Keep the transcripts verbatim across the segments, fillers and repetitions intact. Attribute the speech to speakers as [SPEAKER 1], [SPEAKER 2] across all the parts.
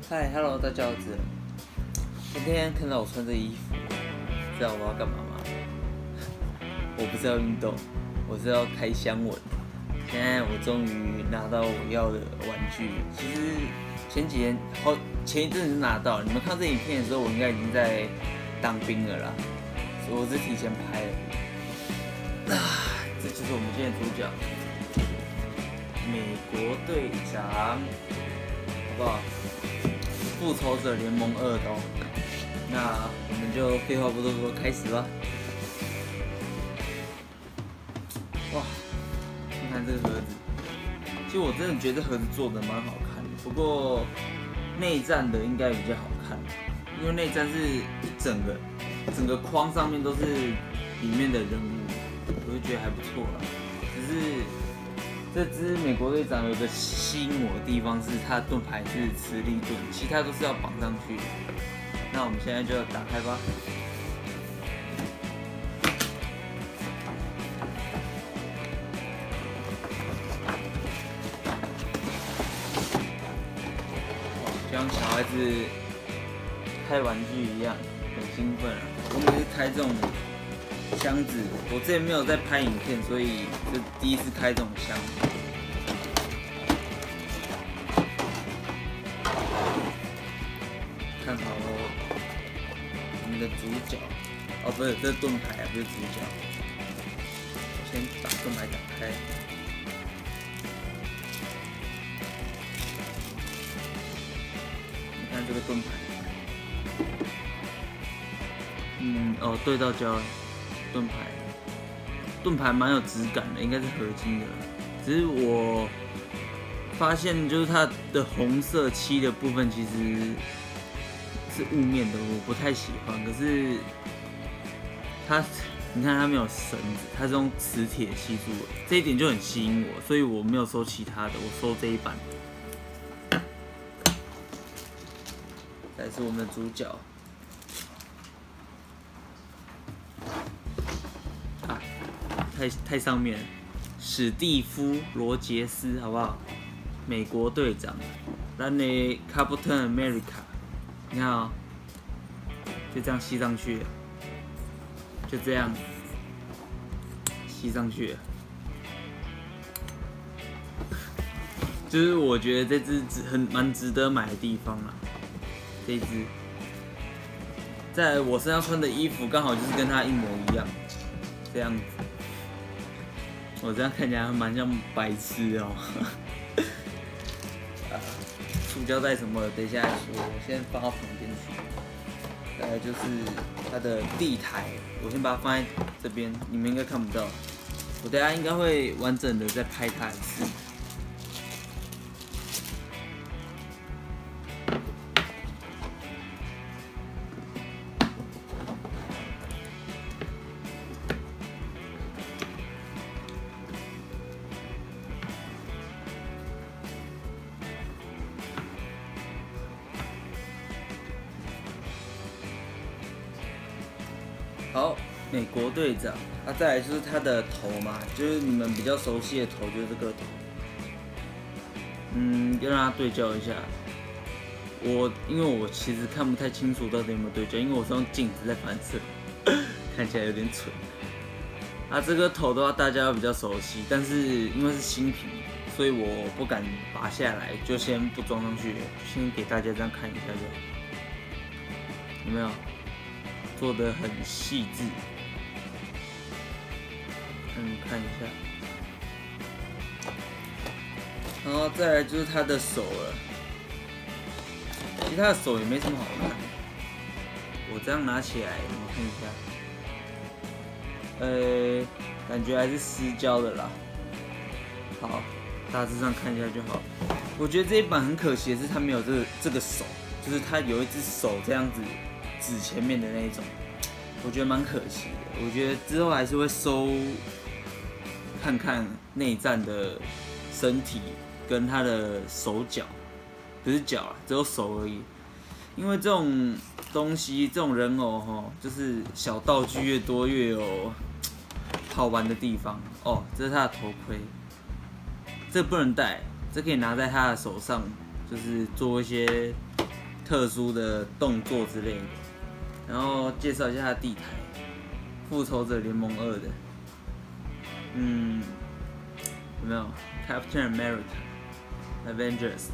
[SPEAKER 1] 嗨 ，Hello， 大家好，我是人。今天看到我穿这衣服，知道我要干嘛吗？我不是要运动，我是要开箱文。现在我终于拿到我要的玩具。其实前几天好，前一阵子就拿到了。你们看这影片的时候，我应该已经在当兵了啦，所以我是提前拍的。啊，这就是我们今天的主角，美国队长，好不好？复仇者联盟二的哦，那我们就废话不多说，开始吧。哇，看看这个盒子，其实我真的觉得盒子做的蛮好看的，不过内战的应该比较好看，因为内战是一整个整个框上面都是里面的人物，我就觉得还不错啦。只是这支美国队长有个吸引我的地方是，它的盾牌是磁力盾，其他都是要绑上去的。那我们现在就打开吧。就像小孩子开玩具一样，很兴奋啊！我每次开这种箱子，我之前没有在拍影片，所以就第一次开这种箱子。看好了，我们的主角，哦，不是，这是盾牌啊，不是主角。先把盾牌打开。你看这个盾牌，嗯，哦，对到焦了。盾牌，盾牌蛮有质感的，应该是合金的。只是我发现，就是它的红色漆的部分其实是雾面的，我不太喜欢。可是它，你看它没有绳子，它是用磁铁吸住的，这一点就很吸引我，所以我没有收其他的，我收这一版。再来是我们的主角。太太上面了，史蒂夫·罗杰斯，好不好？美国队长，咱的 Captain America， 你看啊、喔，就这样吸上去了，就这样吸上去了。就是我觉得这支值很蛮值得买的地方啦，这一支，在我身上穿的衣服刚好就是跟它一模一样，这样子。我这样看起来蛮像白痴哦、喔。啊，塑胶袋什么的，等一下再说，我先放到旁边去。再来就是它的地台，我先把它放在这边，你们应该看不到。我等一下应该会完整的再拍它一次。好，美国队长，啊，再来就是他的头嘛，就是你们比较熟悉的头，就是这个头。嗯，要让他对焦一下。我因为我其实看不太清楚到底有没有对焦，因为我是用镜子在反射，看起来有点蠢。啊，这个头的话大家比较熟悉，但是因为是新品，所以我不敢拔下来，就先不装上去，先给大家这样看一下就好。有没有？做得很细致，嗯，看一下，然后再来就是他的手了。其实他的手也没什么好看，我这样拿起来，你们看一下，呃，感觉还是湿胶的啦。好，大致上看一下就好。我觉得这一版很可惜的是，它没有这个这个手，就是它有一只手这样子。指前面的那一种，我觉得蛮可惜的。我觉得之后还是会收看看内战的身体跟他的手脚，不是脚啦，只有手而已。因为这种东西，这种人偶吼，就是小道具越多越有好玩的地方。哦，这是他的头盔，这个不能戴，这可以拿在他的手上，就是做一些特殊的动作之类的。然后介绍一下它的地台，复仇者联盟二的，嗯，有没有 Captain America、Avengers？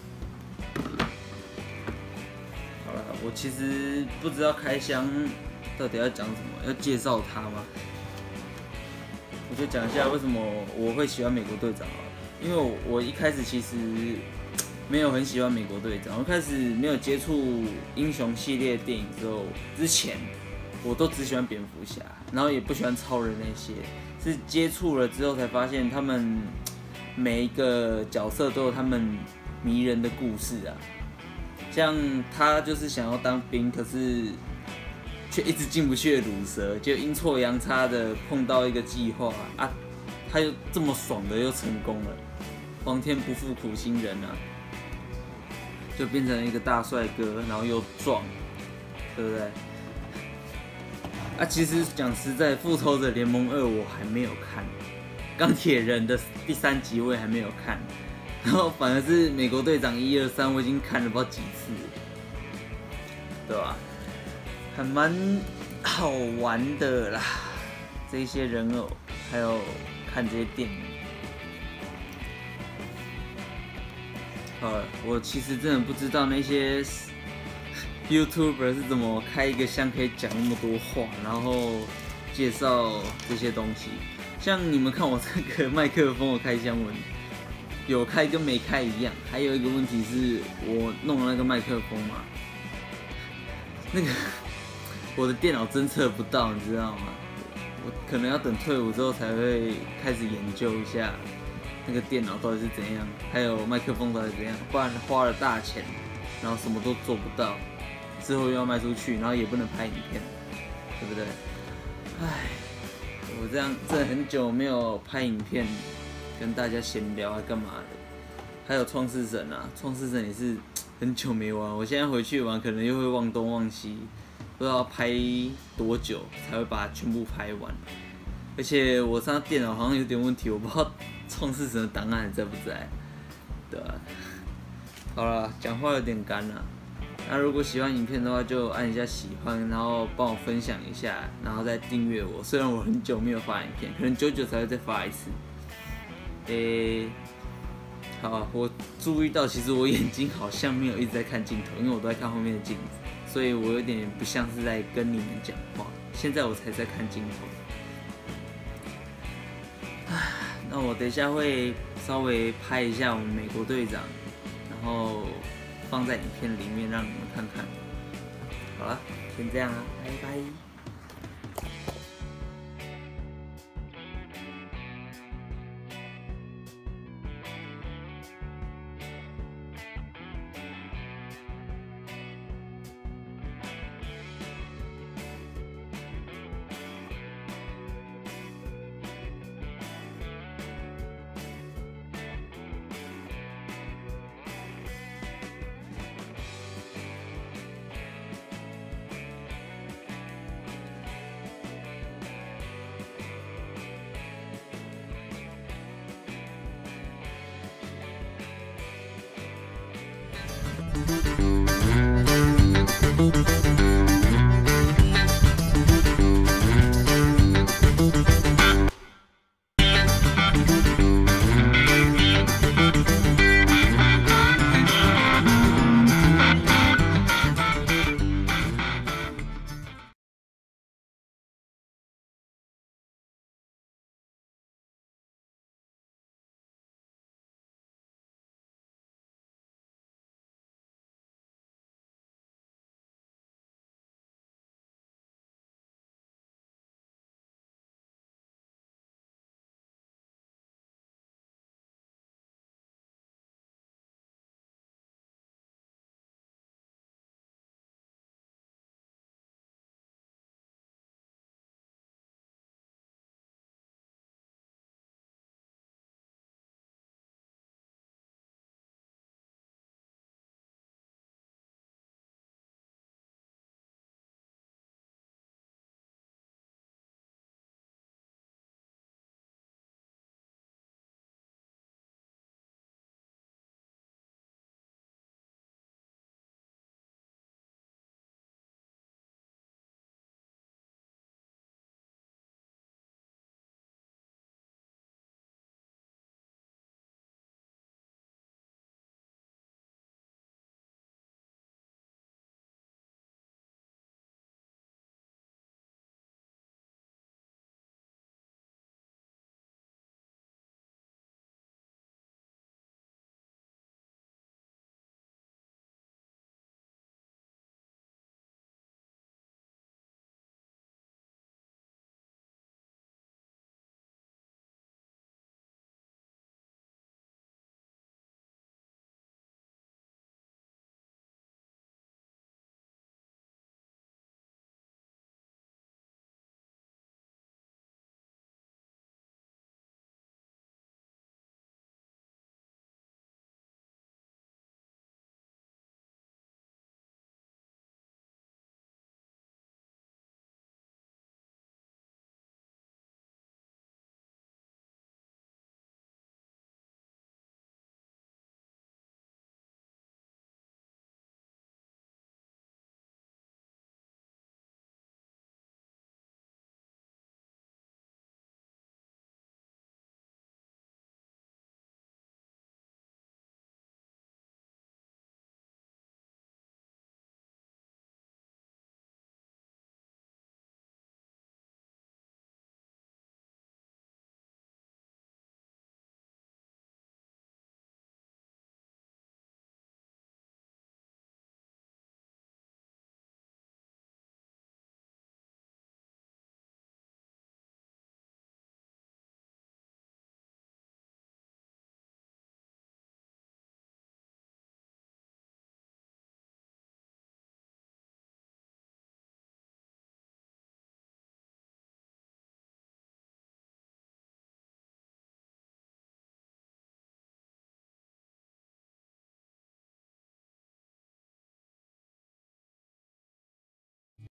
[SPEAKER 1] 好了，我其实不知道开箱到底要讲什么，要介绍它吗？我就讲一下为什么我会喜欢美国队长好了，因为我我一开始其实没有很喜欢美国队长，我一开始没有接触英雄系列电影之后，之前我都只喜欢蝙蝠侠，然后也不喜欢超人那些，是接触了之后才发现他们每一个角色都有他们迷人的故事啊，像他就是想要当兵，可是却一直进不去的鲁蛇，就阴错阳差的碰到一个计划啊，他又这么爽的又成功了，皇天不负苦心人啊，就变成一个大帅哥，然后又壮，对不对？啊，其实讲实在，《复仇者联盟二》我还没有看，钢铁人的第三集我也还没有看，然后反而是美国队长一二三我已经看了不知道几次了，对吧？还蛮好玩的啦，这些人偶，还有看这些电影。呃，我其实真的不知道那些 YouTuber 是怎么开一个箱可以讲那么多话，然后介绍这些东西。像你们看我这个麦克风的开箱文，有开跟没开一样。还有一个问题是我弄了那个麦克风嘛，那个我的电脑侦测不到，你知道吗？我可能要等退伍之后才会开始研究一下那个电脑到底是怎样，还有麦克风到底怎样，不然花了大钱，然后什么都做不到，之后又要卖出去，然后也不能拍影片，对不对？唉，我这样真的很久没有拍影片，跟大家闲聊还干嘛的？还有创世神啊，创世神也是很久没玩，我现在回去玩可能又会忘东忘西，不知道拍多久才会把它全部拍完。而且我上电脑好像有点问题，我不知道创世神的档案还在不在，对吧、啊？好了，讲话有点干了。那如果喜欢影片的话，就按一下喜欢，然后帮我分享一下，然后再订阅我。虽然我很久没有发影片，可能久久才会再发一次。诶、欸，好，我注意到其实我眼睛好像没有一直在看镜头，因为我都在看后面的镜子，所以我有点不像是在跟你们讲话。现在我才在看镜头。那我等一下会稍微拍一下我们美国队长，然后放在影片里面让你们看看。好了，先这样啊，拜拜。Thank you.